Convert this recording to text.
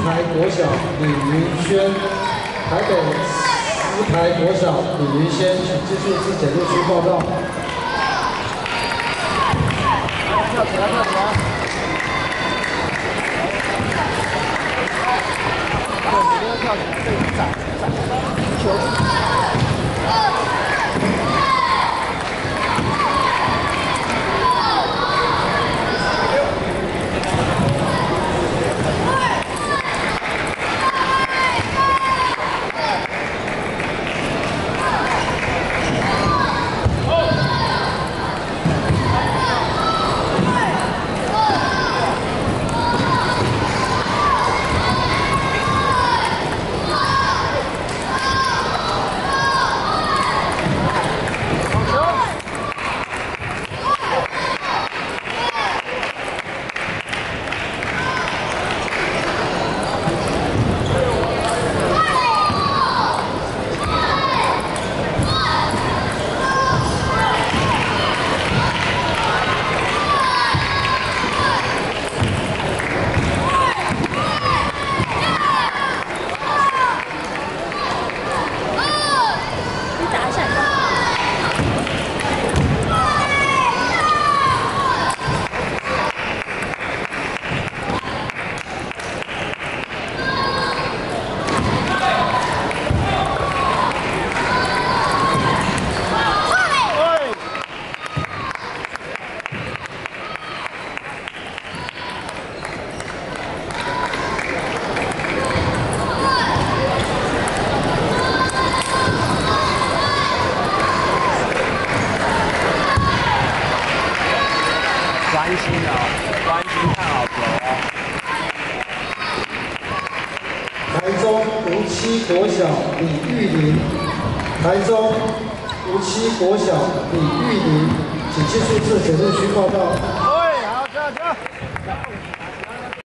台国小李云轩，台北石牌国小李云轩，请技术自检录区报到。跳起来，跳起来！对，一定要跳起来，对，站，球。 专心哦，专心看好球哦。 台中无期国小李玉玲，台中无期国小李玉玲，请技术自检录区报到。 对，好，这样。